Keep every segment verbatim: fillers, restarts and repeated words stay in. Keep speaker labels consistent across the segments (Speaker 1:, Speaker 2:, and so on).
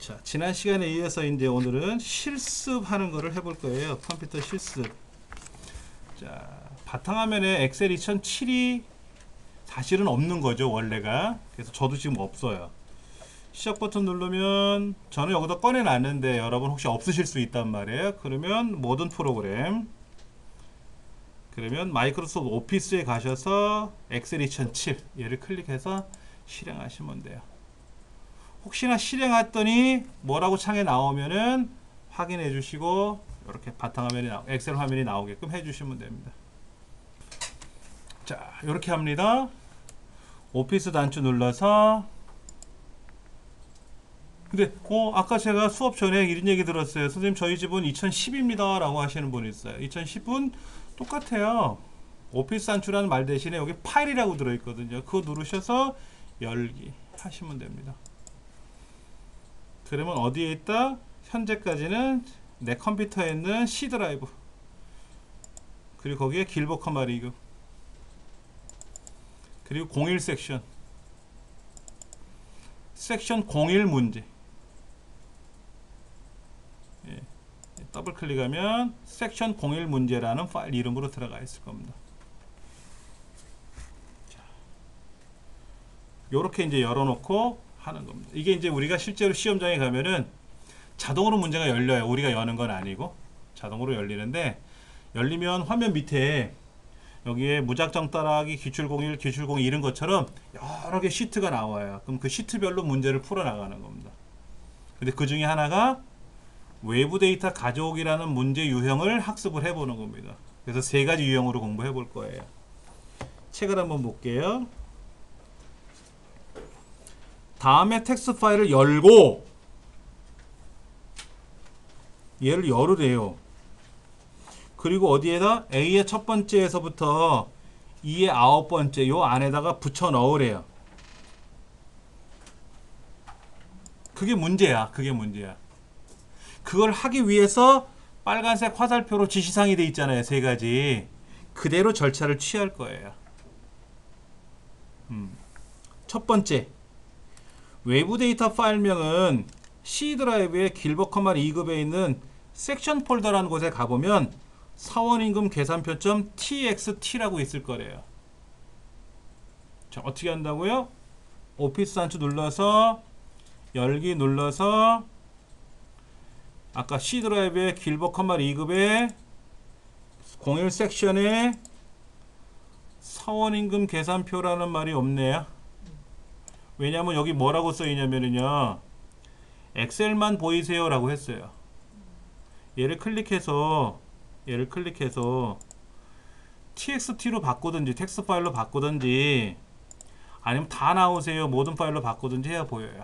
Speaker 1: 자, 지난 시간에 이어서 이제 오늘은 실습하는 거를 해볼 거예요. 컴퓨터 실습. 자, 바탕화면에 엑셀 이천칠이 사실은 없는 거죠, 원래가. 그래서 저도 지금 없어요. 시작 버튼 누르면 저는 여기다 꺼내놨는데 여러분 혹시 없으실 수 있단 말이에요. 그러면 모든 프로그램, 그러면 마이크로소프트 오피스에 가셔서 엑셀 이천칠 얘를 클릭해서 실행하시면 돼요. 혹시나 실행했더니 뭐라고 창에 나오면은 확인해 주시고 이렇게 바탕화면이 나, 엑셀 화면이 나오게끔 해 주시면 됩니다. 자, 이렇게 합니다. 오피스 단추 눌러서. 근데 어 아까 제가 수업 전에 이런 얘기 들었어요. 선생님 저희 집은 이천십입니다 라고 하시는 분이 있어요. 이천십은 똑같아요. 오피스 단추라는 말 대신에 여기 파일이라고 들어있거든요. 그거 누르셔서 열기 하시면 됩니다. 그러면 어디에 있다? 현재까지는 내 컴퓨터에 있는 C 드라이브, 그리고 거기에 길버 커마 리그, 그리고 공일 섹션, 섹션 공일 문제. 예. 더블 클릭하면 섹션 공일 문제라는 파일 이름으로 들어가 있을 겁니다. 자, 요렇게 이제 열어놓고 하는 겁니다. 이게 이제 우리가 실제로 시험장에 가면은 자동으로 문제가 열려요. 우리가 여는 건 아니고 자동으로 열리는데, 열리면 화면 밑에 여기에 무작정 따라하기, 기출공일, 기출공이 이런 것처럼 여러 개 시트가 나와요. 그럼 그 시트별로 문제를 풀어 나가는 겁니다. 근데 그 중에 하나가 외부 데이터 가져오기라는 문제 유형을 학습을 해보는 겁니다. 그래서 세 가지 유형으로 공부해 볼 거예요. 책을 한번 볼게요. 다음에 텍스트 파일을 열고 얘를 열으래요. 그리고 어디에다 A의 첫 번째에서부터 E의 아홉 번째 요 안에다가 붙여 넣으래요. 그게 문제야. 그게 문제야. 그걸 하기 위해서 빨간색 화살표로 지시사항이 돼 있잖아요. 세 가지. 그대로 절차를 취할 거예요. 음. 첫 번째, 외부 데이터 파일명은 C 드라이브의 길버 커마 리그에 있는 섹션 폴더라는 곳에 가보면 사원임금 계산표 .txt라고 있을 거래요. 자, 어떻게 한다고요? 오피스 단추 눌러서 열기 눌러서 아까 C 드라이브의 길버 커마 리그의 공일 섹션에 사원임금 계산표라는 말이 없네요. 왜냐하면 여기 뭐라고 써있냐면요, 엑셀만 보이세요 라고 했어요. 얘를 클릭해서 얘를 클릭해서 txt로 바꾸든지 텍스트 파일로 바꾸든지 아니면 다 나오세요 모든 파일로 바꾸든지 해야 보여요.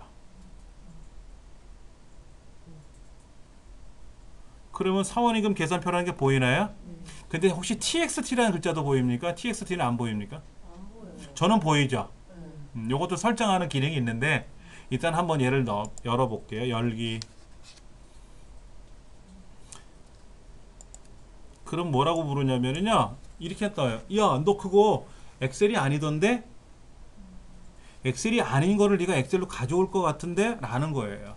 Speaker 1: 그러면 사원임금 계산표라는 게 보이나요? 근데 혹시 txt라는 글자도 보입니까? txt는 안 보입니까? 저는 보이죠? 음, 요것도 설정하는 기능이 있는데 일단 한번 얘를 넣어, 열어볼게요. 열기. 그럼 뭐라고 부르냐면요, 이렇게 떠요. 야, 너 그거 엑셀이 아니던데? 엑셀이 아닌 거를 네가 엑셀로 가져올 것 같은데? 라는 거예요.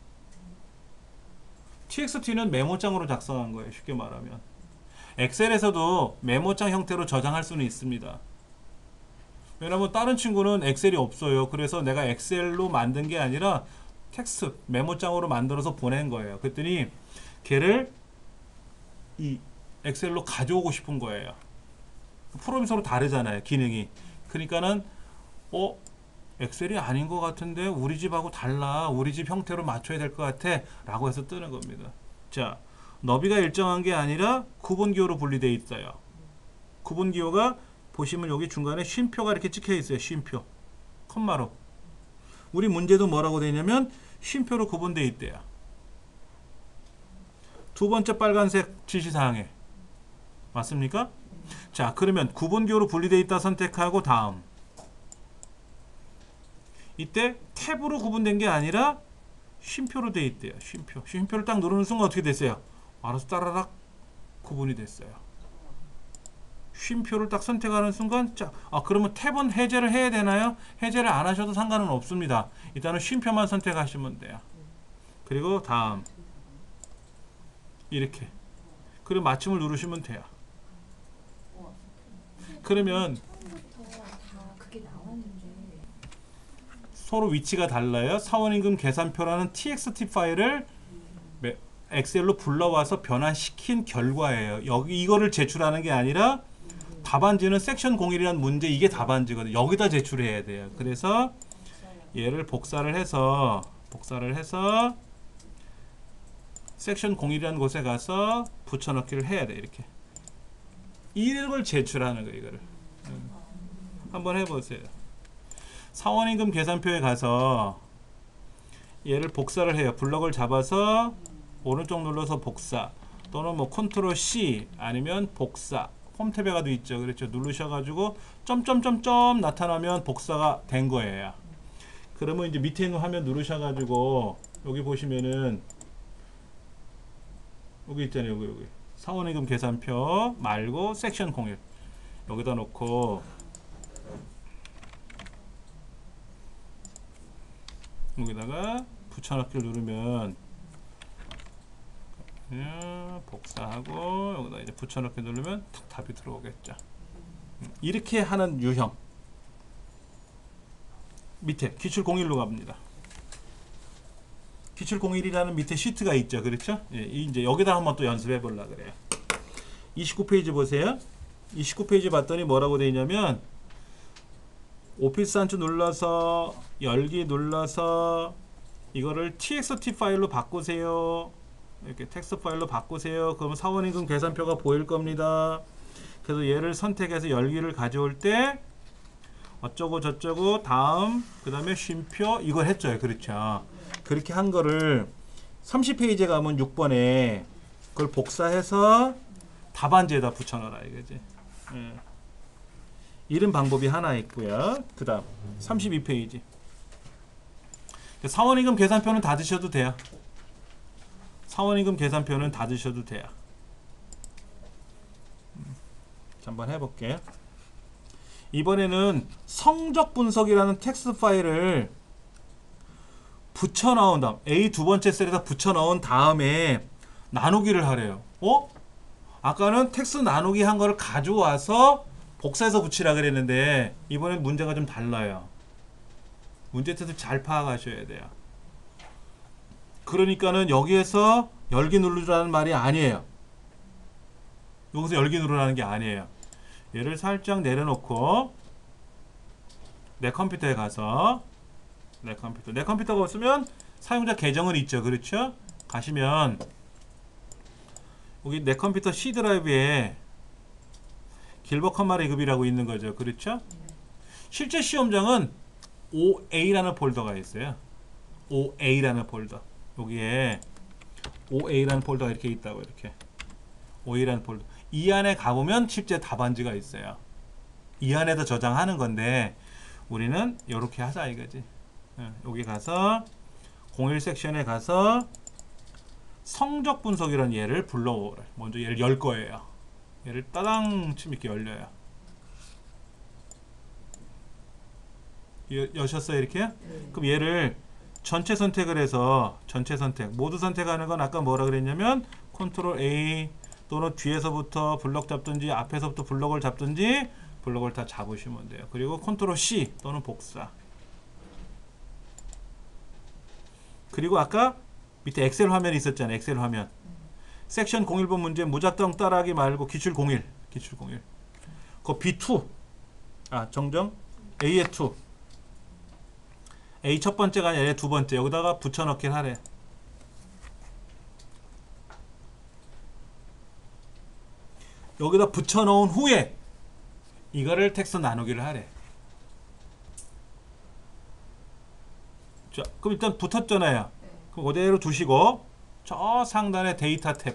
Speaker 1: txt는 메모장으로 작성한 거예요. 쉽게 말하면. 엑셀에서도 메모장 형태로 저장할 수는 있습니다. 왜냐면 다른 친구는 엑셀이 없어요. 그래서 내가 엑셀로 만든 게 아니라 텍스트 메모장으로 만들어서 보낸 거예요. 그랬더니 걔를 이 엑셀로 가져오고 싶은 거예요. 프로그램이 서로 다르잖아요, 기능이. 그러니까는 어 엑셀이 아닌 것 같은데 우리 집하고 달라, 우리 집 형태로 맞춰야 될 것 같아 라고 해서 뜨는 겁니다. 자, 너비가 일정한 게 아니라 구분기호로 분리되어 있어요. 구분기호가 보시면 여기 중간에 쉼표가 이렇게 찍혀 있어요. 쉼표 콤마로. 우리 문제도 뭐라고 되냐면 쉼표로 구분되어 있대요. 두 번째 빨간색 지시사항에 맞습니까? 자, 그러면 구분기호로 분리되어 있다 선택하고 다음. 이때 탭으로 구분된 게 아니라 쉼표로 되어 있대요. 쉼표. 쉼표를 딱 누르는 순간 어떻게 됐어요? 알아서 따라락 구분이 됐어요. 쉼표를 딱 선택하는 순간, 자, 아, 그러면 탭은 해제를 해야 되나요? 해제를 안 하셔도 상관은 없습니다. 일단은 쉼표만 선택하시면 돼요. 그리고 다음 이렇게. 그리고 마침을 누르시면 돼요. 그러면 서로 위치가 달라요. 사원임금 계산표라는 txt 파일을 엑셀로 불러와서 변환시킨 결과예요. 여기 이거를 제출하는 게 아니라 답안지는 섹션 공일이라는 문제, 이게 답안지거든요. 여기다 제출해야 돼요. 그래서 얘를 복사를 해서 복사를 해서 섹션 공일이라는 곳에 가서 붙여넣기를 해야 돼. 이렇게 이걸 제출하는 거예요. 이거를 음. 한번 해보세요. 사원임금 계산표에 가서 얘를 복사를 해요. 블럭을 잡아서 오른쪽 눌러서 복사, 또는 뭐 컨트롤 C 아니면 복사, 홈 탭에 가도 있죠. 그렇죠. 누르셔가지고 점점점점 나타나면 복사가 된 거예요. 그러면 이제 밑에 있는 화면 누르셔가지고 여기 보시면은 여기 있잖아요. 여기 여기 사원임금 계산표 말고 섹션 공일 여기다 놓고 여기다가 붙여넣기를 누르면 복사하고 여기다 이제 붙여넣기 누르면 탁 답이 들어오겠죠. 이렇게 하는 유형. 밑에 기출 공일로 갑니다. 기출 공일이라는 밑에 시트가 있죠. 그렇죠? 예, 이제 여기다 한번 또 연습해 보려 그래요. 이십구 페이지 보세요. 이십구 페이지 봤더니 뭐라고 되어 있냐면 오피스 한추 눌러서 열기 눌러서 이거를 txt 파일로 바꾸세요. 이렇게 텍스트 파일로 바꾸세요. 그러면 사원임금 계산표가 보일 겁니다. 그래서 얘를 선택해서 열기를 가져올 때 어쩌고 저쩌고 다음 그 다음에 쉼표 이걸 했죠. 그렇죠. 그렇게 한 거를 삼십 페이지에 가면 육 번에 그걸 복사해서 답안지에다 붙여넣어라 이거지. 예. 이런 방법이 하나 있고요. 그 다음 삼십이 페이지 사원임금 계산표는 다 드셔도 돼요. 사원임금 계산표는 다 드셔도 돼요. 자, 한번 해볼게요. 이번에는 성적 분석이라는 텍스트 파일을 붙여 넣은 다음 A 두 번째 셀에다 붙여 넣은 다음에 나누기를 하래요. 어? 아까는 텍스트 나누기 한 거를 가져와서 복사해서 붙이라 그랬는데 이번엔 문제가 좀 달라요. 문제 뜻을 잘 파악하셔야 돼요. 그러니까는 여기에서 열기 누르라는 말이 아니에요. 여기서 열기 누르라는 게 아니에요. 얘를 살짝 내려놓고 내 컴퓨터에 가서 내 컴퓨터 내 컴퓨터가 없으면 사용자 계정은 있죠. 그렇죠? 가시면 여기 내 컴퓨터 C 드라이브에 길버 컴마 레급이라고 있는 거죠. 그렇죠? 실제 시험장은 오에이라는 폴더가 있어요. 오에이라는 폴더. 여기에 오에이라는 폴더가 이렇게 있다고. 이렇게 오에이라는 폴더 이 안에 가보면 실제 답안지가 있어요. 이 안에다 저장하는 건데 우리는 이렇게 하자 이거지. 여기 가서 공일 섹션에 가서 성적 분석이라는 얘를 불러오래. 먼저 얘를 열 거예요. 얘를 따당 침 이렇게 열려요. 여, 여셨어요 이렇게? 네. 그럼 얘를 전체 선택을 해서 전체 선택 모두 선택하는 건 아까 뭐라 그랬냐면 컨트롤 A 또는 뒤에서부터 블럭 잡든지 앞에서부터 블럭을 잡든지 블럭을 다 잡으시면 돼요. 그리고 컨트롤 C 또는 복사. 그리고 아까 밑에 엑셀 화면이 있었잖아요. 엑셀 화면. 섹션 공일 번 문제 무작정 따라하기 말고 기출 공일. 기출 공일. 그 비 투. 아, 정정. A의 투. A 첫 번째가 아니라 A 두 번째. 여기다가 붙여넣기를 하래. 여기다 붙여넣은 후에 이거를 텍스트 나누기를 하래. 자, 그럼 일단 붙었잖아요. 그럼 그대로 두시고 저 상단에 데이터 탭,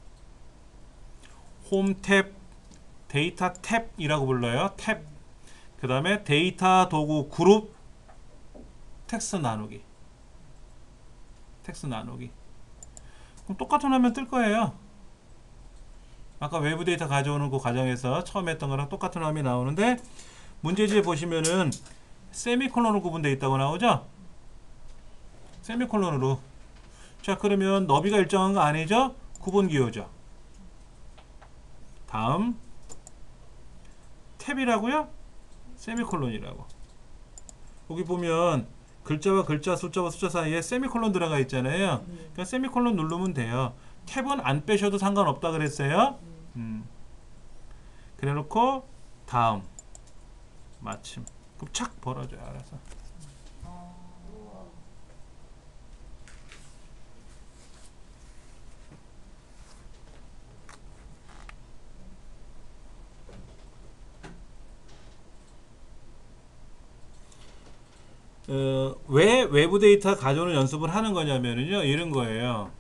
Speaker 1: 홈 탭, 데이터 탭이라고 불러요. 탭. 그 다음에 데이터 도구 그룹 텍스트 나누기. 텍스트 나누기. 그럼 똑같은 화면 뜰 거예요. 아까 외부 데이터 가져오는 그 과정에서 처음 했던 거랑 똑같은 화면이 나오는데 문제지에 보시면은 세미콜론으로 구분되어 있다고 나오죠? 세미콜론으로. 자, 그러면 너비가 일정한 거 아니죠? 구분 기호죠. 다음 탭이라고요? 세미콜론이라고. 여기 보면 글자와 글자, 숫자와 숫자 사이에 세미콜론 들어가 있잖아요. 그러니까 세미콜론 누르면 돼요. 탭은 안 빼셔도 상관없다 그랬어요. 음. 그래 놓고 다음 마침. 그럼 착 벌어져요. 알아서. 어, 왜 외부 데이터 가져오는 연습을 하는 거냐면요, 이런 거예요.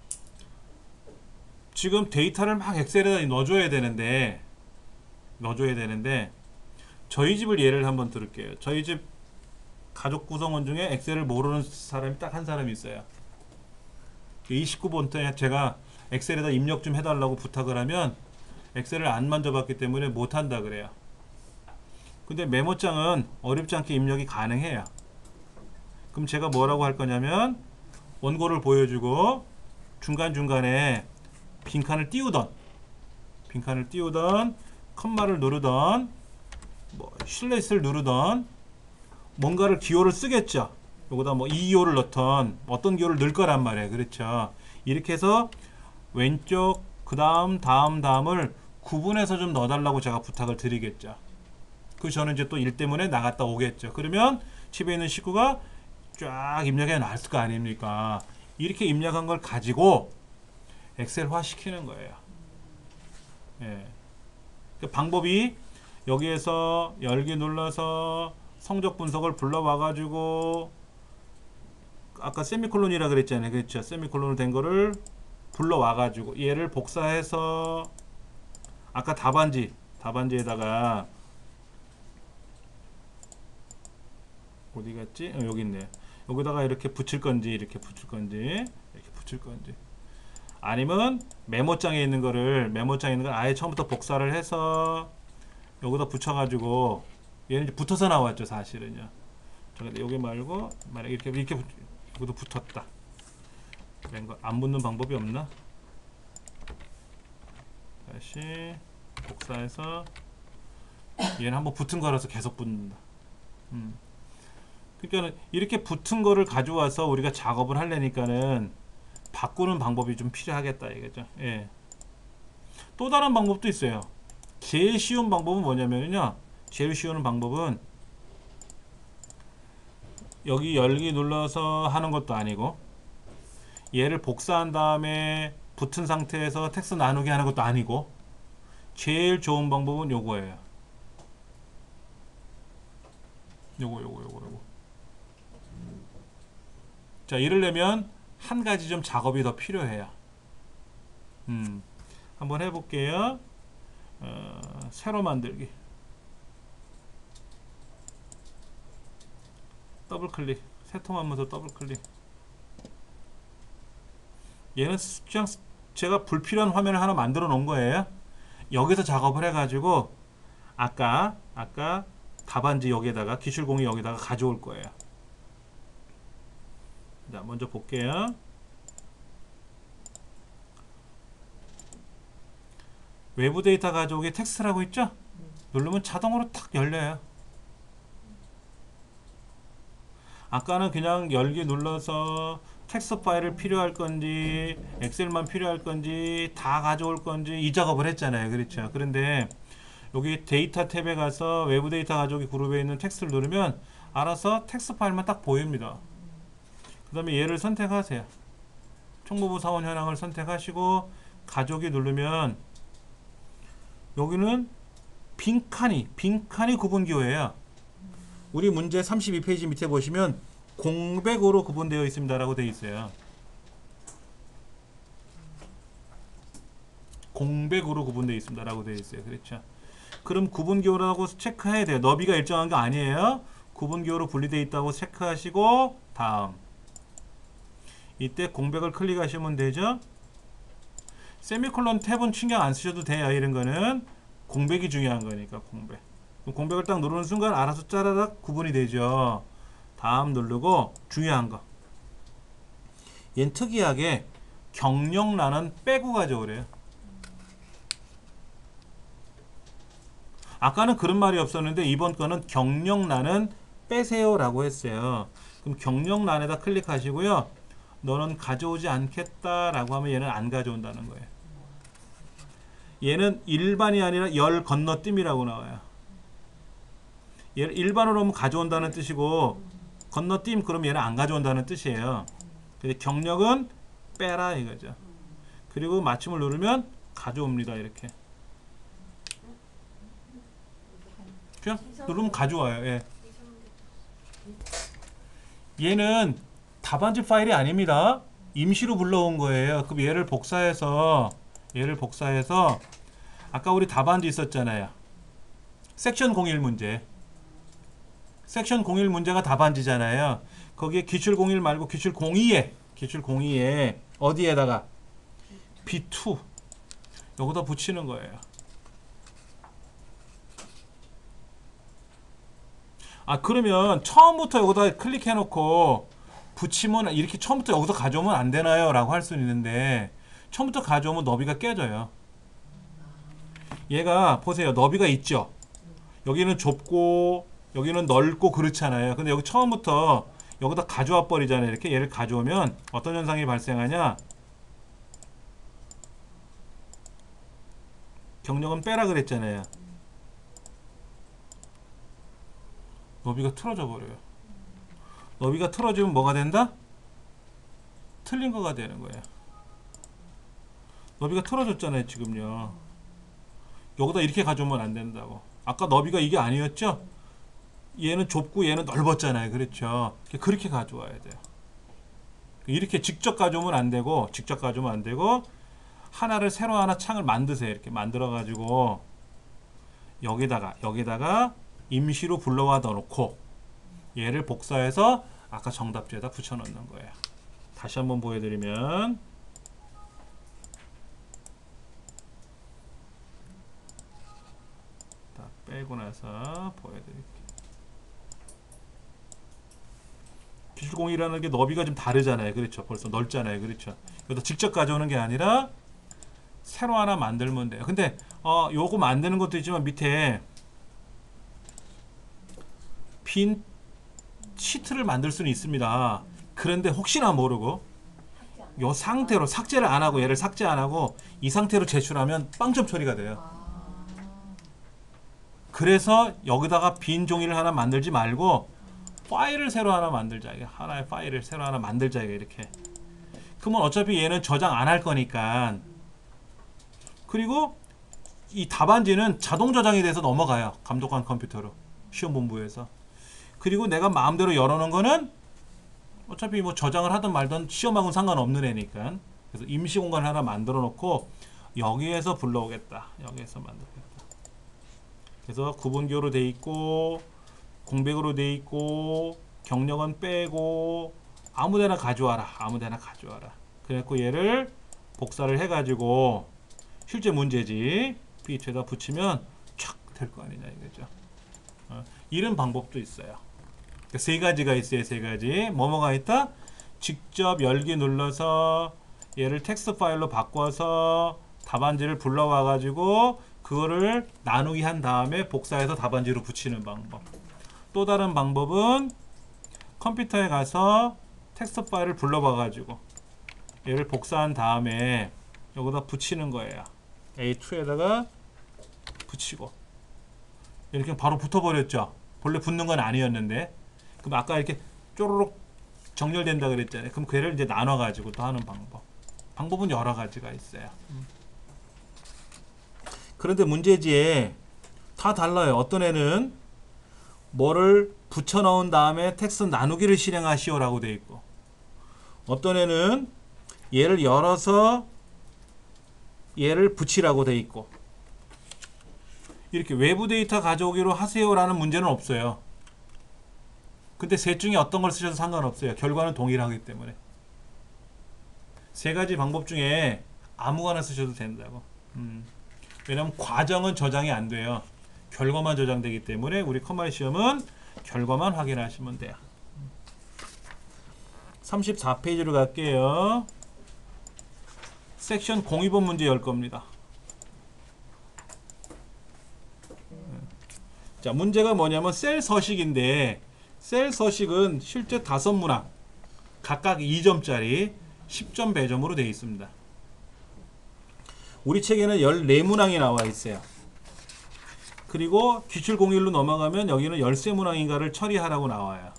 Speaker 1: 지금 데이터를 막 엑셀에다 넣어줘야 되는데 넣어줘야 되는데 저희 집을 예를 한번 들을게요. 저희 집 가족 구성원 중에 엑셀을 모르는 사람이 딱 한 사람이 있어요. 이십구 번째 제가 엑셀에다 입력 좀 해달라고 부탁을 하면 엑셀을 안 만져봤기 때문에 못한다 그래요. 근데 메모장은 어렵지 않게 입력이 가능해요. 그럼 제가 뭐라고 할 거냐면 원고를 보여주고 중간중간에 빈칸을 띄우던 빈칸을 띄우던 컴마를 누르던 뭐 슬래시를 누르던 뭔가를 기호를 쓰겠죠. 여기다 뭐 이 기호를 넣던 어떤 기호를 넣을 거란 말이에요. 그렇죠. 이렇게 해서 왼쪽 그 다음 다음 다음을 구분해서 좀 넣어달라고 제가 부탁을 드리겠죠. 그 저는 이제 또 일 때문에 나갔다 오겠죠. 그러면 집에 있는 식구가 쫙 입력해 놨을 거 아닙니까? 이렇게 입력한 걸 가지고 엑셀화 시키는 거예요. 예. 그 방법이 여기에서 열기 눌러서 성적 분석을 불러와 가지고 아까 세미콜론이라 그랬잖아요. 그렇죠? 세미콜론으로 된 거를 불러와 가지고 얘를 복사해서 아까 답안지 답안지에다가 어디 갔지? 어, 여기 있네. 여기다가 이렇게 붙일 건지 이렇게 붙일 건지 이렇게 붙일 건지 아니면 메모장에 있는 거를 메모장에 있는 걸 아예 처음부터 복사를 해서 여기다 붙여가지고 얘는 이제 붙어서 나왔죠 사실은요. 근데 여기 말고 만약 이렇게 이렇게 붙, 여기도 붙었다. 안 붙는 방법이 없나? 다시 복사해서 얘는 한번 붙은 거라서 계속 붙는다. 음. 그러니까 이렇게 붙은 거를 가져와서 우리가 작업을 하려니까는 바꾸는 방법이 좀 필요하겠다 이거죠. 예. 또 다른 방법도 있어요. 제일 쉬운 방법은 뭐냐면요. 제일 쉬운 방법은 여기 열기 눌러서 하는 것도 아니고 얘를 복사한 다음에 붙은 상태에서 텍스트 나누기 하는 것도 아니고 제일 좋은 방법은 요거예요. 요거 요거 요거 요거. 자, 이러려면 한 가지 좀 작업이 더 필요해요. 음, 한번 해볼게요. 어, 새로 만들기. 더블 클릭. 세통하면서 더블 클릭. 얘는 그냥 제가 불필요한 화면을 하나 만들어 놓은 거예요. 여기서 작업을 해가지고 아까 아까 답안지 여기에다가 기출공이 여기다가 가져올 거예요. 자, 먼저 볼게요. 외부 데이터 가져오기 텍스트라고 있죠? 누르면 자동으로 탁 열려요. 아까는 그냥 열기 눌러서 텍스트 파일을 필요할 건지 엑셀만 필요할 건지 다 가져올 건지 이 작업을 했잖아요. 그렇죠? 그런데 여기 데이터 탭에 가서 외부 데이터 가져오기 그룹에 있는 텍스트를 누르면 알아서 텍스트 파일만 딱 보입니다. 그 다음에 얘를 선택하세요. 총무부 사원 현황을 선택하시고 가져오기 누르면 여기는 빈칸이 빈칸이 구분기호예요. 우리 문제 삼십이 페이지 밑에 보시면 공백으로 구분되어 있습니다 라고 되어 있어요. 공백으로 구분되어 있습니다 라고 되어 있어요. 그렇죠? 그럼 구분기호라고 체크해야 돼요. 너비가 일정한 거 아니에요. 구분기호로 분리되어 있다고 체크하시고 다음 이때 공백을 클릭하시면 되죠. 세미콜론 탭은 신경 안 쓰셔도 돼요. 이런 거는 공백이 중요한 거니까 공백. 공백을 딱 누르는 순간 알아서 짜라락 구분이 되죠. 다음 누르고 중요한 거. 얘는 특이하게 경력란은 빼고 가져오래요. 아까는 그런 말이 없었는데 이번 거는 경력란은 빼세요 라고 했어요. 그럼 경력란에다 클릭하시고요. 너는 가져오지 않겠다 라고 하면 얘는 안 가져온다는 거예요. 얘는 일반이 아니라 열 건너뛰기라고 나와요. 얘를 일반으로 하면 가져온다는 뜻이고 건너뛰임 그럼 얘는 안 가져온다는 뜻이에요. 근데 경력은 빼라 이거죠. 그리고 맞춤을 누르면 가져옵니다. 이렇게 그냥 누르면 가져와요. 예. 얘는 답안지 파일이 아닙니다. 임시로 불러온 거예요. 그럼 얘를 복사해서 얘를 복사해서 아까 우리 답안지 있었잖아요. 섹션 공일 문제. 섹션 공일 문제가 답안지잖아요. 거기에 기출 공일 말고 기출 공이에 기출 공이에 어디에다가 비 투 여기다 붙이는 거예요. 아 그러면 처음부터 여기다 클릭해 놓고 붙이면 이렇게 처음부터 여기서 가져오면 안 되나요? 라고 할 수는 있는데 처음부터 가져오면 너비가 깨져요. 얘가 보세요. 너비가 있죠. 여기는 좁고 여기는 넓고 그렇잖아요. 근데 여기 처음부터 여기다 가져와 버리잖아요. 이렇게 얘를 가져오면 어떤 현상이 발생하냐? 경력은 빼라 그랬잖아요. 너비가 틀어져 버려요. 너비가 틀어지면 뭐가 된다? 틀린 거가 되는 거예요. 너비가 틀어졌잖아요. 지금요. 여기다 이렇게 가져오면 안 된다고. 아까 너비가 이게 아니었죠? 얘는 좁고 얘는 넓었잖아요. 그렇죠? 그렇게 가져와야 돼요. 이렇게 직접 가져오면 안 되고 직접 가져오면 안 되고 하나를 새로 하나 창을 만드세요. 이렇게 만들어 가지고 여기다가 여기다가 임시로 불러와 넣어놓고 얘를 복사해서 아까 정답지에다 붙여 넣는 거예요. 다시 한번 보여드리면 다 빼고 나서 보여드릴게요. 기술공이라는 게 너비가 좀 다르잖아요. 그렇죠? 벌써 넓잖아요. 그렇죠? 여기다 직접 가져오는 게 아니라 새로 하나 만들면 돼요. 근데 어, 요거 만드는 것도 있지만 밑에 빈 시트를 만들 수는 있습니다. 그런데 혹시나 모르고 요 상태로 삭제를 안 하고 얘를 삭제 안 하고 이 상태로 제출하면 빵점 처리가 돼요. 그래서 여기다가 빈 종이를 하나 만들지 말고 파일을 새로 하나 만들자. 하나의 파일을 새로 하나 만들자. 이렇게. 그러면 어차피 얘는 저장 안 할 거니까. 그리고 이 답안지는 자동 저장이 돼서 넘어가요. 감독관 컴퓨터로. 시험본부에서. 그리고 내가 마음대로 열어놓은 거는 어차피 뭐 저장을 하든 말든 시험하고는 상관없는 애니까. 그래서 임시 공간을 하나 만들어 놓고 여기에서 불러오겠다. 여기에서 만들겠다. 그래서 구분교로 돼 있고 공백으로 돼 있고 경력은 빼고 아무데나 가져와라. 아무데나 가져와라. 그래갖고 얘를 복사를 해가지고 실제 문제지 비 투에다 붙이면 촥 될 거 아니냐 이거죠. 어, 이런 방법도 있어요. 그러니까 세 가지가 있어요. 세 가지. 뭐뭐가 있다? 직접 열기 눌러서 얘를 텍스트 파일로 바꿔서 답안지를 불러와 가지고 그거를 나누기 한 다음에 복사해서 답안지로 붙이는 방법. 또 다른 방법은 컴퓨터에 가서 텍스트 파일을 불러봐 가지고 얘를 복사한 다음에 여기다 붙이는 거예요. 에이 투에다가 붙이고 이렇게 바로 붙어버렸죠. 본래 붙는 건 아니었는데 그럼 아까 이렇게 쪼르륵 정렬된다 그랬잖아요. 그럼 걔를 이제 나눠 가지고 또 하는 방법. 방법은 여러 가지가 있어요. 그런데 문제지에 다 달라요. 어떤 애는 뭐를 붙여 넣은 다음에 텍스트 나누기를 실행하시오 라고 되어 있고 어떤 애는 얘를 열어서 얘를 붙이라고 되어 있고 이렇게 외부 데이터 가져오기로 하세요 라는 문제는 없어요. 근데 셋 중에 어떤 걸 쓰셔도 상관없어요. 결과는 동일하기 때문에 세 가지 방법 중에 아무거나 쓰셔도 된다고. 음. 왜냐하면 과정은 저장이 안 돼요. 결과만 저장되기 때문에 우리 컴마이 시험은 결과만 확인하시면 돼요. 삼십사 페이지로 갈게요. 섹션 공이 번 문제 열 겁니다. 자, 문제가 뭐냐면 셀 서식인데 셀 서식은 실제 다섯 문항 각각 이 점짜리 십 점 배점으로 되어 있습니다. 우리 책에는 열네 문항이 나와 있어요. 그리고 기출 공일로 넘어가면 여기는 열세 문항인가를 처리하라고 나와요.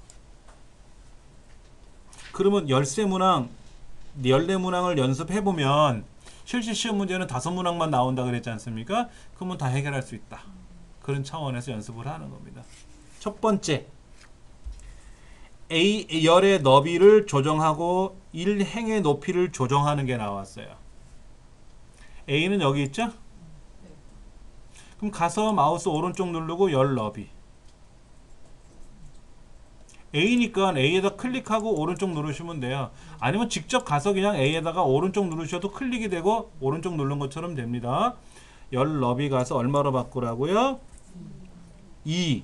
Speaker 1: 그러면 열세 문항, 열네 문항을 연습해보면 실시 시험 문제는 다섯 문항만 나온다 그랬지 않습니까? 그러면 다 해결할 수 있다. 그런 차원에서 연습을 하는 겁니다. 첫 번째, A 열의 너비를 조정하고 일 행의 높이를 조정하는 게 나왔어요. A는 여기 있죠? 그럼 가서 마우스 오른쪽 누르고 열 너비. A니까 A에다 클릭하고 오른쪽 누르시면 돼요. 아니면 직접 가서 그냥 A에다가 오른쪽 누르셔도 클릭이 되고 오른쪽 누른 것처럼 됩니다. 열 너비 가서 얼마로 바꾸라고요? 이.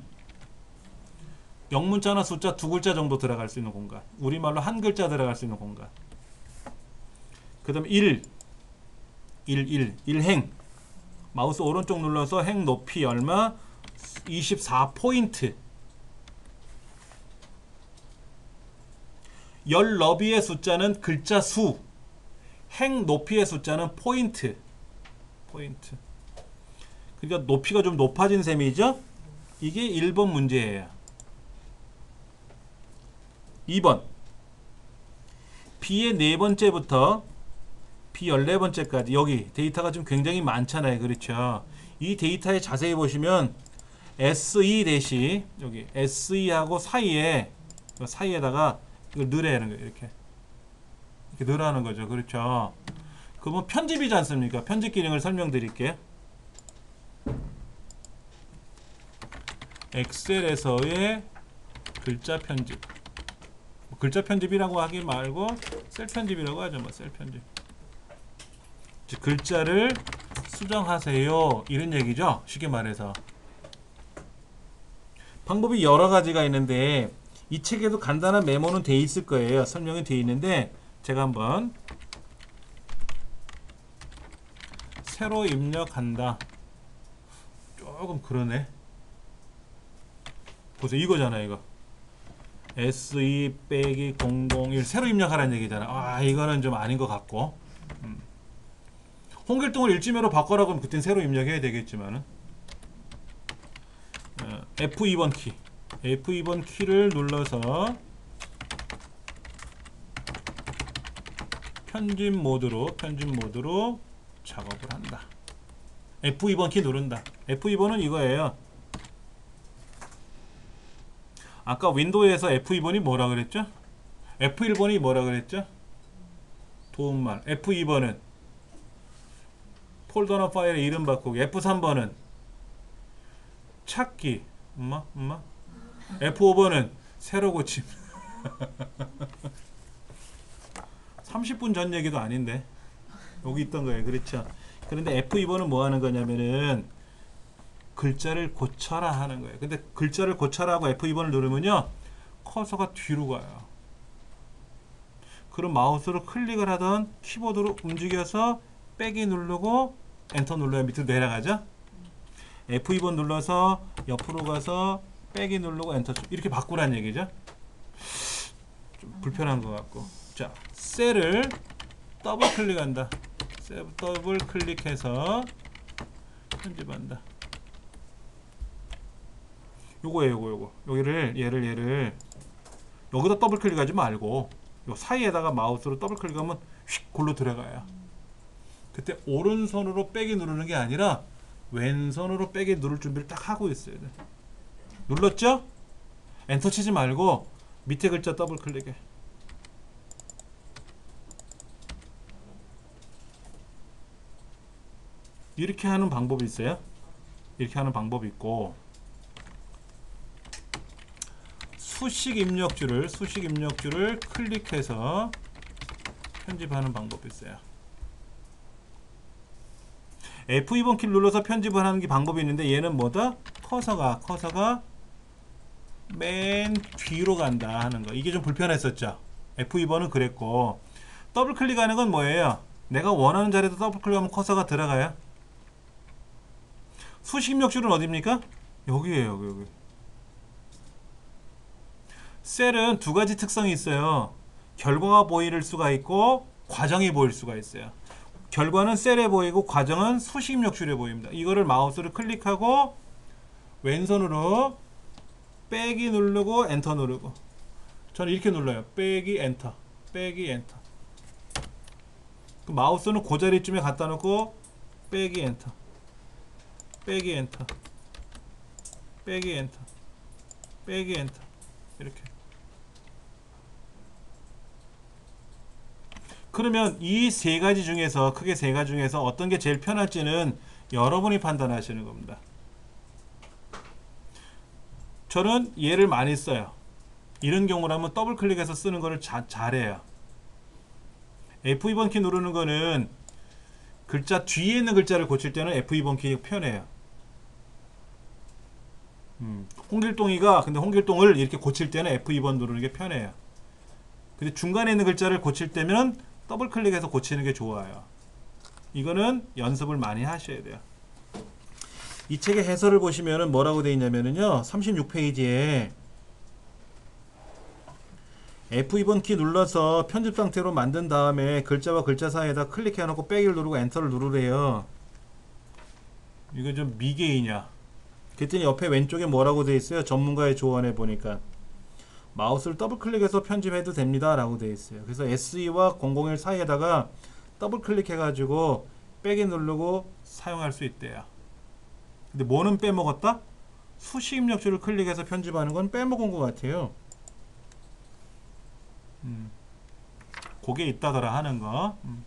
Speaker 1: 영문자나 숫자 두 글자 정도 들어갈 수 있는 공간. 우리말로 한 글자 들어갈 수 있는 공간. 그 다음에 일. 일, 일. 일 행. 마우스 오른쪽 눌러서 행 높이 얼마? 이십사 포인트. 열 너비의 숫자는 글자 수. 행 높이의 숫자는 포인트. 포인트. 그러니까 높이가 좀 높아진 셈이죠? 이게 일 번 문제예요. 이 번. B의 네 번째부터 B 열네 번째까지 여기 데이터가 좀 굉장히 많잖아요. 그렇죠? 이 데이터에 자세히 보시면 에스이 대시 여기 에스이하고 사이에 사이에다가 이걸 넣으라는 거예요. 이렇게 이렇게 넣으라는 거죠. 그렇죠? 그러면 편집이지 않습니까? 편집 기능을 설명드릴게요. 엑셀에서의 글자 편집. 글자 편집이라고 하기 말고 셀 편집이라고 하죠. 뭐 셀 편집. 즉 글자를 수정하세요. 이런 얘기죠. 쉽게 말해서. 방법이 여러 가지가 있는데 이 책에도 간단한 메모는 돼 있을 거예요. 설명이 돼 있는데 제가 한번 새로 입력한다. 조금 그러네. 보세요. 이거잖아요. 이거. 에스이 빼기 공공일 새로 입력하라는 얘기잖아. 아 이거는 좀 아닌 것 같고 음. 홍길동을 일지매로 바꿔라고 하면 그땐 새로 입력해야 되겠지만은 어, 에프 이 번 키 에프 이 번 키를 눌러서 편집 모드로 편집 모드로 작업을 한다. 에프 이 번 키 누른다. 에프 이 번은 이거예요. 아까 윈도우에서 에프 이 번이 뭐라 그랬죠? 에프 일 번이 뭐라 그랬죠? 도움말. 에프 이 번은 폴더나 파일의 이름 바꾸기. 에프 삼 번은 찾기. 엄마? 엄마? 에프 오 번은 새로 고침. 삼십 분 전 얘기도 아닌데 여기 있던 거예요. 그렇죠? 그런데 에프 이 번은 뭐 하는 거냐면은 글자를 고쳐라 하는 거예요. 근데 글자를 고쳐라 하고 에프 이 번을 누르면요 커서가 뒤로 가요. 그럼 마우스로 클릭을 하던 키보드로 움직여서 빼기 누르고 엔터 눌러야 밑으로 내려가죠. 에프 이 번 눌러서 옆으로 가서 빼기 누르고 엔터 이렇게 바꾸라는 얘기죠. 좀 불편한 것 같고. 자, 셀을 더블 클릭한다. 셀 더블 클릭해서 편집한다. 요거예요, 요거, 요거. 여기를, 얘를, 얘를, 여기다 더블 클릭하지 말고, 요 사이에다가 마우스로 더블 클릭하면 휙 골로 들어가요. 그때 오른손으로 빼기 누르는 게 아니라, 왼손으로 빼기 누를 준비를 딱 하고 있어야 돼. 눌렀죠? 엔터 치지 말고, 밑에 글자 더블 클릭해. 이렇게 하는 방법이 있어요. 이렇게 하는 방법이 있고, 수식 입력줄을 수식 입력줄을 클릭해서 편집하는 방법이 있어요. 에프 이 번 키를 눌러서 편집을 하는 게 방법이 있는데 얘는 뭐다? 커서가 커서가 맨 뒤로 간다 하는 거. 이게 좀 불편했었죠. 에프 이 번은 그랬고, 더블 클릭하는 건 뭐예요? 내가 원하는 자리에도 더블 클릭하면 커서가 들어가요. 수식 입력줄은 어디입니까? 여기에요. 여기, 여기. 셀은 두 가지 특성이 있어요. 결과가 보일 수가 있고 과정이 보일 수가 있어요. 결과는 셀에 보이고 과정은 수식 입력줄에 보입니다. 이거를 마우스를 클릭하고 왼손으로 빼기 누르고 엔터 누르고, 저는 이렇게 눌러요. 빼기 엔터, 빼기 엔터. 그 마우스는 그 자리쯤에 갖다 놓고 빼기 엔터, 빼기 엔터, 빼기 엔터, 빼기 엔터, 이렇게. 그러면 이 세 가지 중에서, 크게 세 가지 중에서 어떤 게 제일 편할지는 여러분이 판단하시는 겁니다. 저는 얘를 많이 써요. 이런 경우라면 더블 클릭해서 쓰는 거를 자, 잘해요. 에프 이 번 키 누르는 거는 글자 뒤에 있는 글자를 고칠 때는 에프 이 번 키 편해요. 음, 홍길동이가 근데 홍길동을 이렇게 고칠 때는 에프 이 번 누르는 게 편해요. 근데 중간에 있는 글자를 고칠 때면 더블 클릭해서 고치는 게 좋아요. 이거는 연습을 많이 하셔야 돼요. 이 책의 해설을 보시면은 뭐라고 되어 있냐면요, 삼십육 페이지에 에프 이 번 키 눌러서 편집 상태로 만든 다음에 글자와 글자 사이에다 클릭해 놓고 빼기를 누르고 엔터를 누르래요. 이거 좀 미개이냐? 그랬더니 옆에 왼쪽에 뭐라고 되어 있어요? 전문가의 조언에 보니까 마우스를 더블 클릭해서 편집해도 됩니다 라고 되어 있어요. 그래서 에스이와 공공일 사이에다가 더블 클릭해 가지고 빼기 누르고 사용할 수 있대요. 근데 뭐는 빼먹었다? 수식 입력줄을 클릭해서 편집하는 건 빼먹은 것 같아요. 음. 그게 있다더라 하는 거. 음.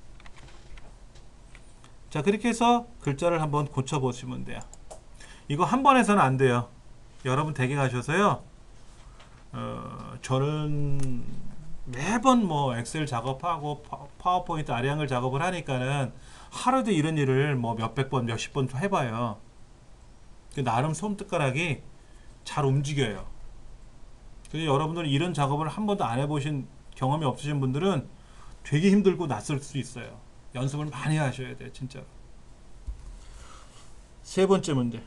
Speaker 1: 자, 그렇게 해서 글자를 한번 고쳐 보시면 돼요. 이거 한 번 해서는 안 돼요. 여러분 댁에 가셔서요, 어, 저는 매번 뭐 엑셀 작업하고 파, 파워포인트 아리랑글 작업을 하니까는 하루도 이런 일을 뭐 몇백 번 몇십 번 해봐요. 나름 손가락이 잘 움직여요. 근데 여러분들은 이런 작업을 한 번도 안 해보신, 경험이 없으신 분들은 되게 힘들고 낯설 수 있어요. 연습을 많이 하셔야 돼요, 진짜로. 세 번째 문제.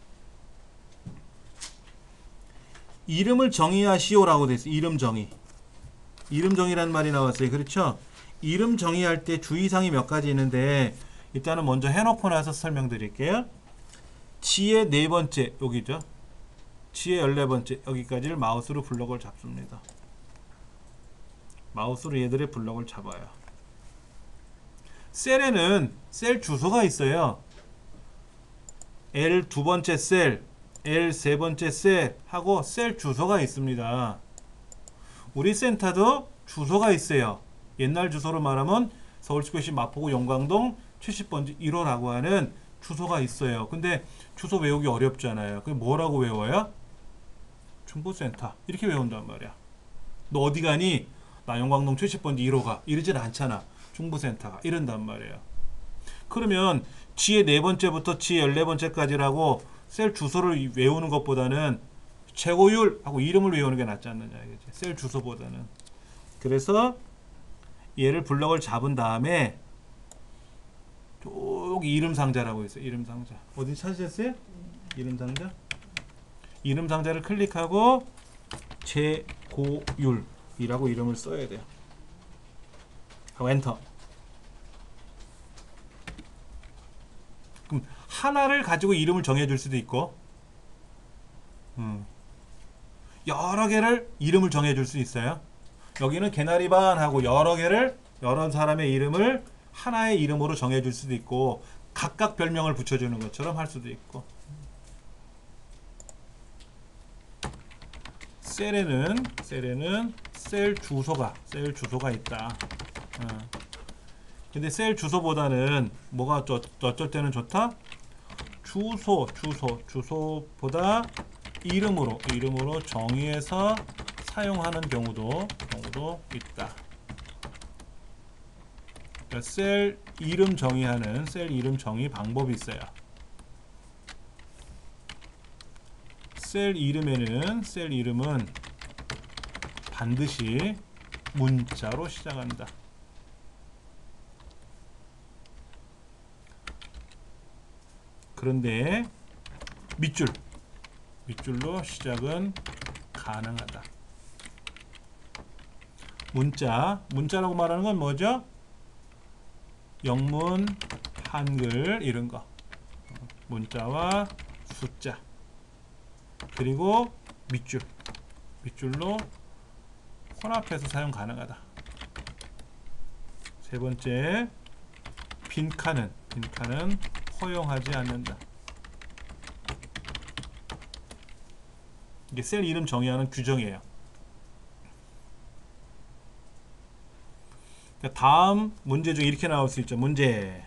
Speaker 1: 이름을 정의하시오라고 돼 있어요. 이름 정의. 이름 정의라는 말이 나왔어요. 그렇죠? 이름 정의할 때 주의사항이 몇 가지 있는데, 일단은 먼저 해놓고 나서 설명드릴게요. 지의 네 번째, 여기죠. 지의 열네 번째, 여기까지를 마우스로 블럭을 잡습니다. 마우스로 얘들의 블럭을 잡아요. 셀에는 셀 주소가 있어요. 엘 두 번째 셀, 엘 세 번째 셀 하고 셀 주소가 있습니다. 우리 센터도 주소가 있어요. 옛날 주소로 말하면 서울특별시 마포구 용광동 칠십 번지 일 호라고 하는 주소가 있어요. 근데 주소 외우기 어렵잖아요. 그게 뭐라고 외워요? 중부센터 이렇게 외운단 말이야. 너 어디 가니? 나 용광동 칠십 번지 일 호가. 이러진 않잖아. 중부센터가 이런단 말이에요. 그러면 지의 네 번째부터 지의 열네 번째까지라고 셀 주소를 외우는 것보다는 최고율하고 이름을 외우는 게 낫지 않느냐 이거지. 셀 주소보다는. 그래서 얘를 블럭을 잡은 다음에 저기 이름 상자라고 있어요. 이름 상자. 어디 찾으셨어요? 이름 상자. 이름 상자를 클릭하고 최고율이라고 이름을 써야 돼요. 하고 엔터. 그럼 하나를 가지고 이름을 정해줄 수도 있고, 음, 여러 개를 이름을 정해줄 수 있어요. 여기는 개나리반 하고 여러 개를, 여러 사람의 이름을 하나의 이름으로 정해줄 수도 있고, 각각 별명을 붙여주는 것처럼 할 수도 있고. 셀에는 셀에는 셀 주소가 셀 주소가 있다. 어. 근데 셀 주소보다는 뭐가 저, 어쩔 때는 좋다? 주소 주소 주소보다 이름으로 이름으로 정의해서 사용하는 경우도 경우도 있다. 그러니까 셀 이름 정의하는 셀 이름 정의 방법이 있어요. 셀 이름에는 셀 이름은 반드시 문자로 시작한다. 그런데 밑줄 밑줄로 시작은 가능하다. 문자 문자라고 말하는 건 뭐죠? 영문, 한글 이런 거. 문자와 숫자 그리고 밑줄 밑줄로 혼합해서 사용 가능하다. 세 번째, 빈칸은 빈칸은 허용하지 않는다. 이게 셀 이름 정의하는 규정이에요. 그러니까 다음 문제 중에 이렇게 나올 수 있죠. 문제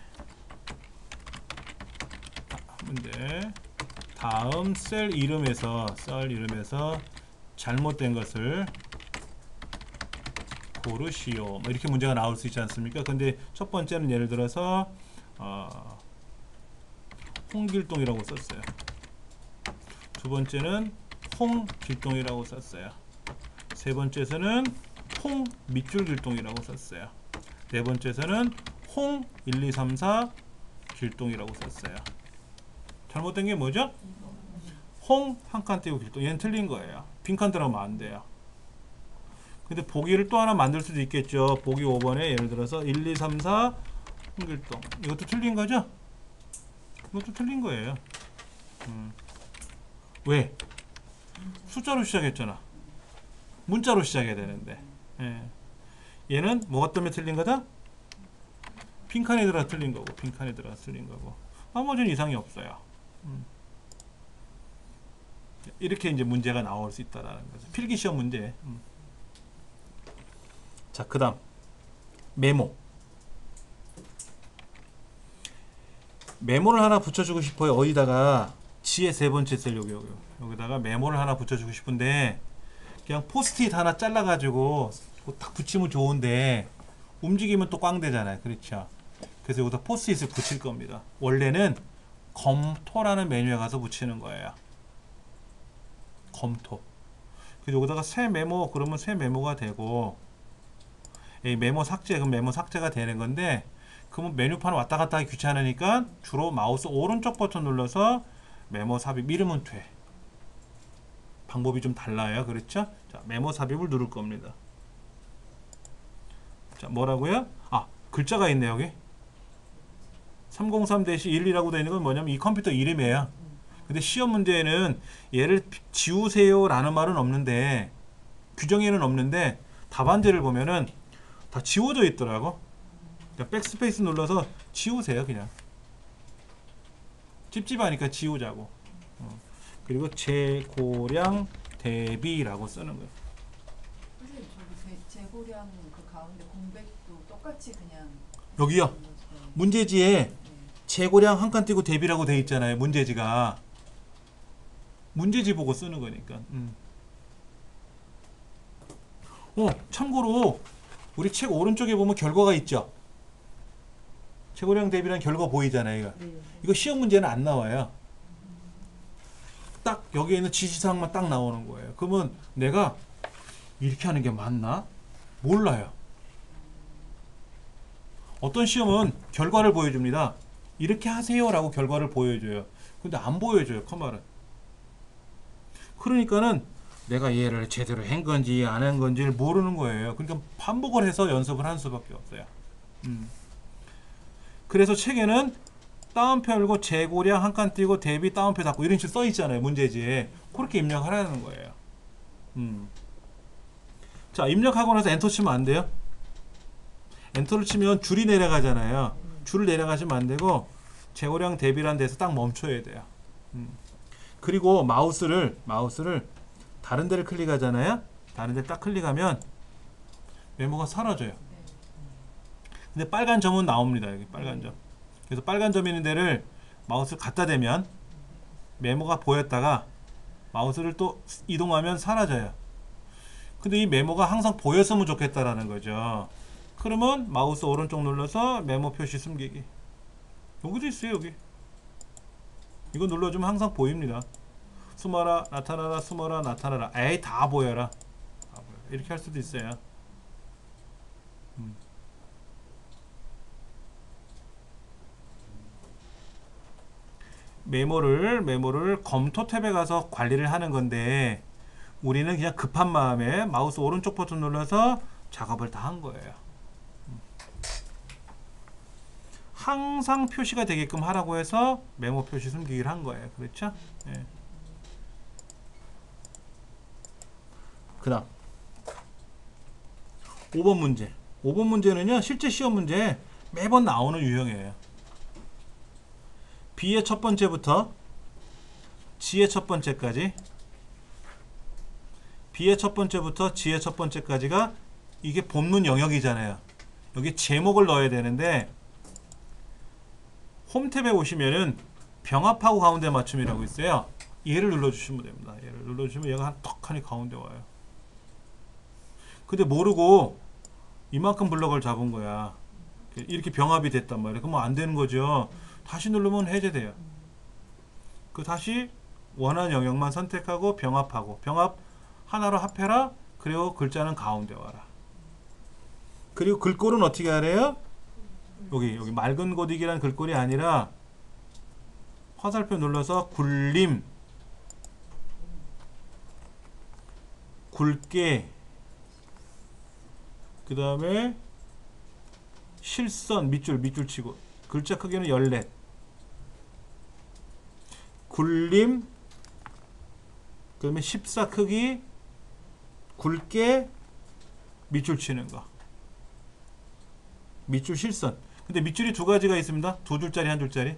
Speaker 1: 문제 다음 셀 이름에서 셀 이름에서 잘못된 것을 고르시오. 뭐 이렇게 문제가 나올 수 있지 않습니까? 근데 첫 번째는 예를 들어서 어, 홍길동이라고 썼어요. 두 번째는 홍길동이라고 썼어요. 세 번째에서는 홍 밑줄 길동이라고 썼어요. 네 번째에서는 홍 일, 이, 삼, 사 길동이라고 썼어요. 잘못된 게 뭐죠? 홍 한 칸 띄고 길동. 얘는 틀린 거예요. 빈칸 들어가면 안 돼요. 근데 보기를 또 하나 만들 수도 있겠죠. 보기 오 번에 예를 들어서 일, 이, 삼, 사 홍길동. 이것도 틀린 거죠? 이것도 틀린 거예요. 음. 왜? 숫자로 시작했잖아. 문자로 시작해야 되는데. 예. 얘는 뭐가 때문에 틀린 거다? 빈칸에 들어가 틀린 거고, 빈칸에 들어가 틀린 거고. 나머지는 이상이 없어요. 음. 이렇게 이제 문제가 나올 수 있다라는 거죠. 필기 시험 문제. 음. 자, 그다음 메모. 메모를 하나 붙여주고 싶어요. 어디다가 지혜 세 번째 셀 여기 여기 여기다가 메모를 하나 붙여주고 싶은데 그냥 포스트잇 하나 잘라가지고 딱 붙이면 좋은데 움직이면 또 꽝 되잖아요. 그렇죠? 그래서 여기다 포스트잇을 붙일 겁니다. 원래는 검토라는 메뉴에 가서 붙이는 거예요. 검토. 그래서 여기다가 새 메모 그러면 새 메모가 되고 이 메모 삭제 그럼 메모 삭제가 되는 건데 그러면 메뉴판 왔다 갔다 하기 귀찮으니까 주로 마우스 오른쪽 버튼 눌러서 메모 삽입 이름은 돼. 방법이 좀 달라요. 그렇죠? 자, 메모 삽입을 누를 겁니다. 자, 뭐라고요? 아, 글자가 있네 여기. 삼공삼 일이라고 되어 있는 건 뭐냐면 이 컴퓨터 이름이에요. 근데 시험 문제에는 얘를 지우세요 라는 말은 없는데 규정에는 없는데 답안지를 보면은 다 지워져 있더라고. 그러니까 백스페이스 눌러서 지우세요 그냥. 찝찝하니까 지우자고. 어. 그리고 재고량 대비라고 쓰는 거예요.
Speaker 2: 선생님 저기 재, 재고량 그 가운데 공백도 똑같이 그냥
Speaker 1: 여기요.
Speaker 2: 네.
Speaker 1: 문제지에
Speaker 2: 네.
Speaker 1: 재고량 한 칸 띄고 대비라고 돼 있잖아요. 문제지가. 문제지 보고 쓰는 거니까. 음. 어, 참고로 우리 책 오른쪽에 보면 결과가 있죠. 재고량 대비라는 결과 보이잖아요. 이거.
Speaker 2: 네.
Speaker 1: 이거 시험 문제는 안 나와요. 딱 여기에 있는 지시사항만 딱 나오는 거예요. 그러면 내가 이렇게 하는 게 맞나? 몰라요. 어떤 시험은 결과를 보여줍니다. 이렇게 하세요 라고 결과를 보여줘요. 근데 안 보여줘요. 컴말은. 그러니까는 내가 얘를 제대로 한 건지 안 한 건지를 모르는 거예요. 그러니까 반복을 해서 연습을 한 수밖에 없어요. 음. 그래서 책에는 따옴표 열고 재고량 한 칸 띄고 대비 따옴표 닫고 이런 식으로 써 있잖아요. 문제지에. 그렇게 입력하라는 거예요. 음. 자, 입력하고 나서 엔터 치면 안 돼요. 엔터를 치면 줄이 내려가잖아요. 줄을 내려가시면 안 되고 재고량 대비라는 데서 딱 멈춰야 돼요. 음. 그리고 마우스를 마우스를 다른 데를 클릭하잖아요. 다른 데 딱 클릭하면 메모가 사라져요. 근데 빨간 점은 나옵니다. 여기 빨간 점. 그래서 빨간 점 있는 데를 마우스를 갖다 대면 메모가 보였다가 마우스를 또 이동하면 사라져요. 근데 이 메모가 항상 보였으면 좋겠다라는 거죠. 그러면 마우스 오른쪽 눌러서 메모 표시 숨기기. 여기도 있어요. 여기. 이거 눌러주면 항상 보입니다. 숨어라 나타나라 숨어라 나타나라. 에이 다 보여라. 다 보여. 이렇게 할 수도 있어요. 음. 메모를 메모를 검토 탭에 가서 관리를 하는 건데 우리는 그냥 급한 마음에 마우스 오른쪽 버튼 눌러서 작업을 다 한 거예요. 항상 표시가 되게끔 하라고 해서 메모 표시 숨기기를 한 거예요. 그렇죠? 예. 그 다음 오 번 문제. 오 번 문제는요, 실제 시험 문제 매번 나오는 유형이에요. B의 첫 번째부터 G의 첫 번째까지, B의 첫 번째부터 G의 첫 번째까지가 이게 본문 영역이잖아요. 여기 제목을 넣어야 되는데 홈 탭에 오시면은 병합하고 가운데 맞춤이라고 있어요. 얘를 눌러주시면 됩니다. 얘를 눌러주시면 얘가 한 턱하니 가운데 와요. 근데 모르고 이만큼 블럭을 잡은 거야. 이렇게 병합이 됐단 말이에요. 그러면 안 되는 거죠. 다시 누르면 해제돼요. 그 다시 원하는 영역만 선택하고 병합하고, 병합 하나로 합해라. 그리고 글자는 가운데 와라. 그리고 글꼴은 어떻게 하래요? 여기 여기 맑은 고딕이라는 글꼴이 아니라 화살표 눌러서 굴림, 굵게, 그 다음에 실선, 밑줄, 밑줄 치고, 글자 크기는 열넷, 굴림, 그 다음에 십사 크기, 굵게, 밑줄 치는 거, 밑줄 실선. 근데 밑줄이 두 가지가 있습니다. 두 줄짜리, 한 줄짜리.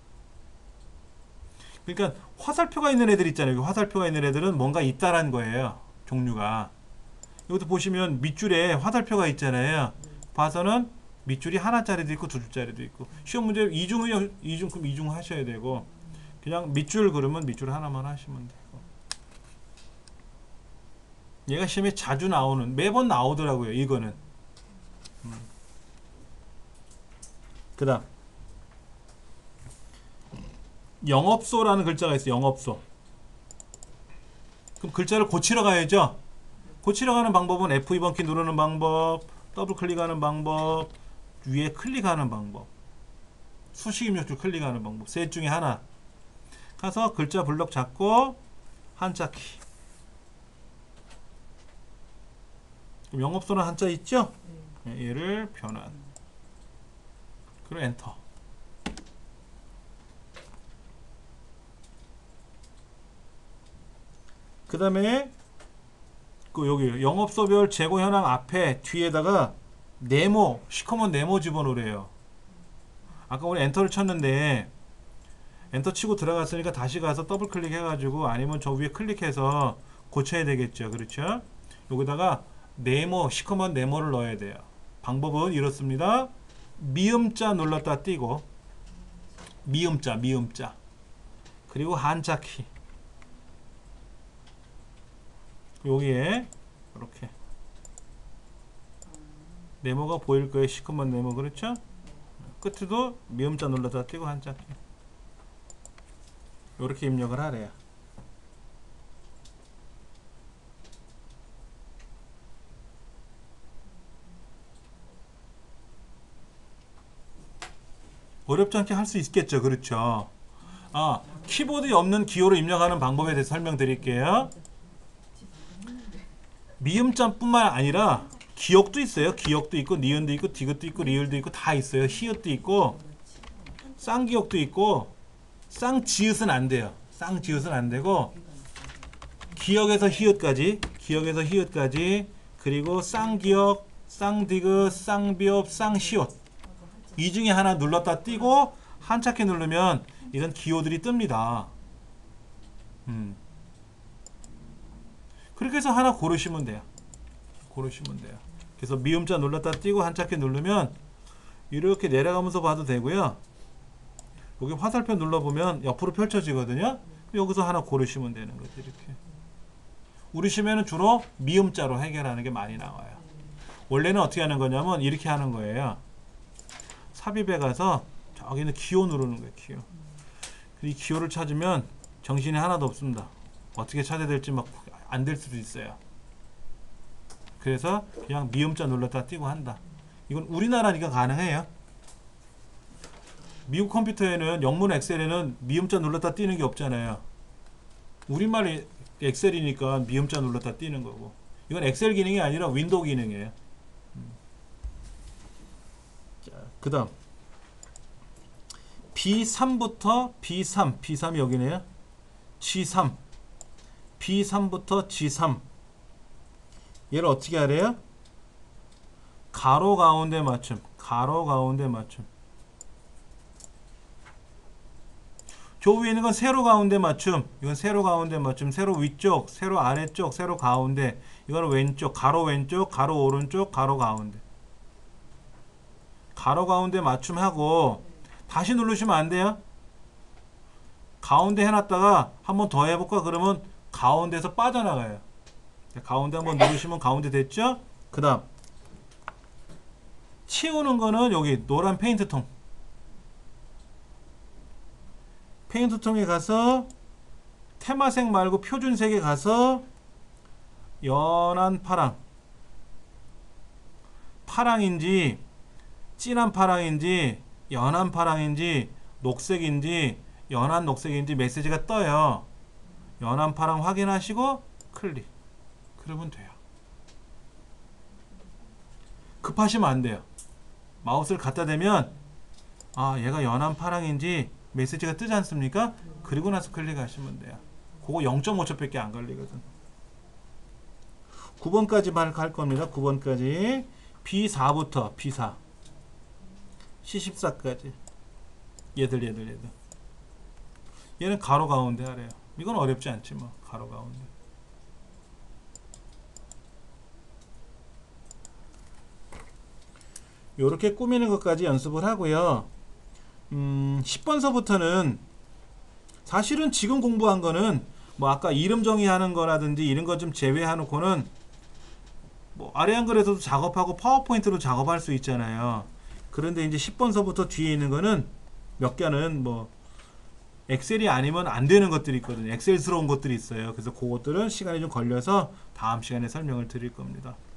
Speaker 1: 그러니까 화살표가 있는 애들 있잖아요. 여기 화살표가 있는 애들은 뭔가 있다라는 거예요. 종류가. 여기도 보시면 밑줄에 화살표가 있잖아요. 봐서는 밑줄이 하나짜리도 있고 두 줄짜리도 있고. 시험 문제 이중은 이중 그럼 이중 하셔야 되고, 그냥 밑줄 그러면 밑줄 하나만 하시면 되고. 얘가 시험에 자주 나오는, 매번 나오더라고요. 이거는. 음. 그 다음 영업소라는 글자가 있어요. 영업소. 그럼 글자를 고치러 가야죠. 고치러 가는 방법은 에프 이 번 키 누르는 방법, 더블 클릭하는 방법, 위에 클릭하는 방법, 수식 입력줄 클릭하는 방법, 셋 중에 하나. 가서 글자 블럭 잡고 한자 키. 그럼 영업소는 한자 있죠? 네, 얘를 변환. 그리고 엔터. 그 다음에 그 여기 영업소별 재고 현황 앞에 뒤에다가 네모, 시커먼 네모 집어넣으래요. 아까 우리 엔터를 쳤는데 엔터 치고 들어갔으니까 다시 가서 더블 클릭 해가지고, 아니면 저 위에 클릭해서 고쳐야 되겠죠. 그렇죠? 여기다가 네모, 시커먼 네모를 넣어야 돼요. 방법은 이렇습니다. 미음자 눌렀다 띄고, 미음자, 미음자, 그리고 한자 키. 여기에 이렇게 네모가 보일 거예요. 시커먼 네모. 그렇죠? 끝에도 미음자 눌러다 띄고 한자 키. 이렇게 입력을 하래요. 어렵지 않게 할 수 있겠죠. 그렇죠? 아, 키보드에 없는 기호로 입력하는 방법에 대해서 설명드릴게요. 미음자뿐만 아니라 기역도 있어요. 기역도 있고, 니은도 있고, 디귿도 있고, 리을도 있고, 다 있어요. 히읗도 있고, 쌍기역도 있고. 쌍지읒은 안 돼요. 쌍지읒은 안 되고, 기역에서 히읗까지, 기역에서 히읗까지, 그리고 쌍기역, 쌍디귿, 쌍비읍, 쌍시옷, 이 중에 하나 눌렀다 띄고 한자키 누르면 이런 기호들이 뜹니다. 음. 그렇게 해서 하나 고르시면 돼요. 고르시면 돼요. 그래서 미음자 눌렀다 띄고 한자키 누르면 이렇게 내려가면서 봐도 되고요. 여기 화살표 눌러보면 옆으로 펼쳐지거든요. 여기서 하나 고르시면 되는 거죠. 이렇게. 우리 시험에는 주로 미음자로 해결하는 게 많이 나와요. 원래는 어떻게 하는 거냐면 이렇게 하는 거예요. 삽입에 가서 저기는 기호 누르는 거예요. 기호. 이 기호를 찾으면 정신이 하나도 없습니다. 어떻게 찾아야 될지 막 안 될 수도 있어요. 그래서 그냥 미음자 눌렀다 띄고 한다. 이건 우리나라니까 가능해요. 미국 컴퓨터에는 영문 엑셀에는 미음자 눌렀다 띄는 게 없잖아요. 우리말 엑셀이니까 미음자 눌렀다 띄는 거고. 이건 엑셀 기능이 아니라 윈도우 기능이에요. 자, 그 다음 비 삼부터 비 삼, 비 삼이 여기네요. 지 삼, 비 삼부터 지 삼. 얘를 어떻게 하래요? 가로 가운데 맞춤, 가로 가운데 맞춤. 저 위에 있는 건 세로 가운데 맞춤. 이건 세로 가운데 맞춤. 세로 위쪽, 세로 아래쪽, 세로 가운데. 이거는 왼쪽, 가로 왼쪽, 가로 오른쪽, 가로 가운데. 가로 가운데 맞춤하고 다시 누르시면 안 돼요. 가운데 해놨다가 한번 더 해볼까? 그러면 가운데서 빠져나가요. 가운데 한번 누르시면 가운데 됐죠? 그 다음 치우는 거는 여기 노란 페인트통. 페인트통에 가서 테마색 말고 표준색에 가서 연한 파랑, 파랑인지 진한 파랑인지 연한 파랑인지 녹색인지 연한 녹색인지 메시지가 떠요. 연한 파랑 확인하시고 클릭. 그러면 돼요. 급하시면 안 돼요. 마우스를 갖다 대면 아 얘가 연한 파랑인지 메시지가 뜨지 않습니까? 그리고 나서 클릭하시면 돼요. 그거 영 점 오 초밖에 안 걸리거든. 구 번까지만 갈 겁니다. 구 번까지 비 사부터 비 사, 시 십사까지 얘들 얘들 얘들. 얘는 가로 가운데 하래요. 이건 어렵지 않지 뭐. 가로 가운데. 요렇게 꾸미는 것까지 연습을 하고요. 음, 십 번서부터는 사실은 지금 공부한 거는 뭐 아까 이름 정의하는 거라든지 이런 거 좀 제외해놓고는 뭐 아래 한글에서도 작업하고 파워포인트로 작업할 수 있잖아요. 그런데 이제 십 번서부터 뒤에 있는 거는 몇 개는 뭐 엑셀이 아니면 안 되는 것들이 있거든요. 엑셀스러운 것들이 있어요. 그래서 그것들은 시간이 좀 걸려서 다음 시간에 설명을 드릴 겁니다.